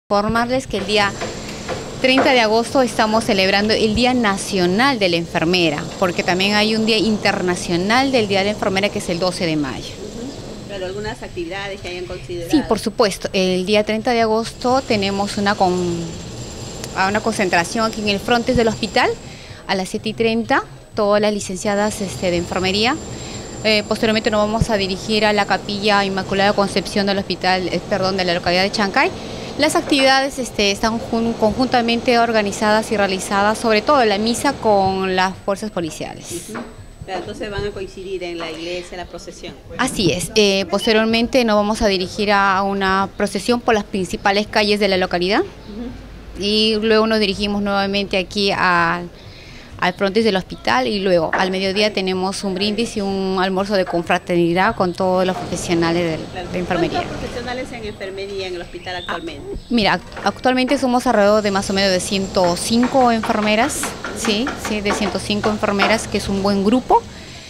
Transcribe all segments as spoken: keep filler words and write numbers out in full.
Informarles que el día treinta de agosto estamos celebrando el Día Nacional de la Enfermera, porque también hay un Día Internacional del Día de la Enfermera que es el doce de mayo. ¿Pero algunas actividades que hayan considerado? Sí, por supuesto. El día treinta de agosto tenemos una, con, una concentración aquí en el frontis del hospital a las siete y treinta, todas las licenciadas este, de enfermería. Eh, posteriormente nos vamos a dirigir a la Capilla Inmaculada Concepción del hospital, eh, perdón, de la localidad de Chancay. Las actividades este, están conjuntamente organizadas y realizadas, sobre todo la misa con las fuerzas policiales. Uh-huh. Entonces van a coincidir en la iglesia, la procesión. Así es. Eh, posteriormente nos vamos a dirigir a una procesión por las principales calles de la localidad. Uh-huh. Y luego nos dirigimos nuevamente aquí a... al frontis del hospital, y luego al mediodía tenemos un brindis y un almuerzo de confraternidad con todos los profesionales de, de enfermería. ¿Cuántos profesionales en enfermería en el hospital actualmente? Ah, mira, actualmente somos alrededor de más o menos de ciento cinco enfermeras, sí, sí, de ciento cinco enfermeras, que es un buen grupo.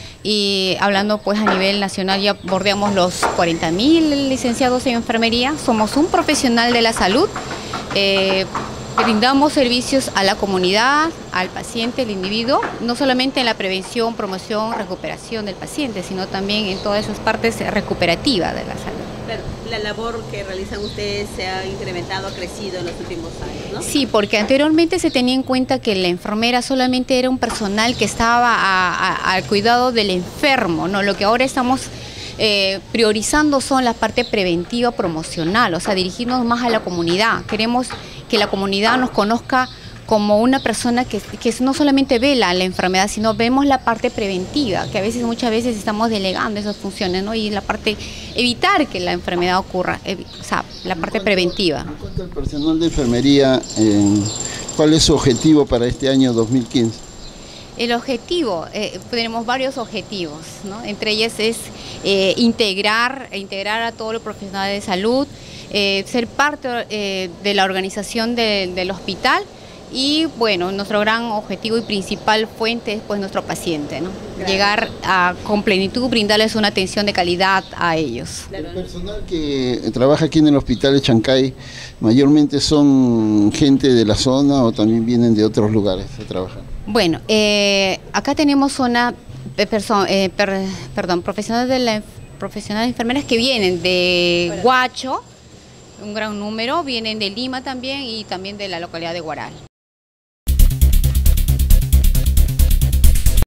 Y hablando pues a nivel nacional ya bordeamos los cuarenta mil licenciados en enfermería. Somos un profesional de la salud. Eh, Brindamos servicios a la comunidad, al paciente, al individuo, no solamente en la prevención, promoción, recuperación del paciente, sino también en todas esas partes recuperativas de la salud. Pero la labor que realizan ustedes se ha incrementado, ha crecido en los últimos años, ¿no? Sí, porque anteriormente se tenía en cuenta que la enfermera solamente era un personal que estaba a, a, al cuidado del enfermo, ¿no? Lo que ahora estamos Eh, priorizando son la parte preventiva promocional, o sea, dirigirnos más a la comunidad. Queremos que la comunidad nos conozca como una persona que, que no solamente ve la, la enfermedad, sino vemos la parte preventiva, que a veces, muchas veces estamos delegando esas funciones, ¿no? Y la parte, evitar que la enfermedad ocurra, eh, o sea, la parte preventiva. En cuanto al personal de enfermería, eh, ¿cuál es su objetivo para este año dos mil quince? El objetivo, eh, tenemos varios objetivos, ¿no? Entre ellas es eh, integrar, integrar a todos los profesionales de salud, eh, ser parte eh, de la organización de, del hospital, y bueno, nuestro gran objetivo y principal fuente es pues nuestro paciente, ¿no? Llegar a, con plenitud, brindarles una atención de calidad a ellos. El personal que trabaja aquí en el hospital de Chancay, ¿mayormente son gente de la zona o también vienen de otros lugares a trabajar? Bueno, eh, acá tenemos una persona, eh, per, perdón, profesionales de la profesionales enfermeras que vienen de Huacho, un gran número, vienen de Lima también, y también de la localidad de Huaral.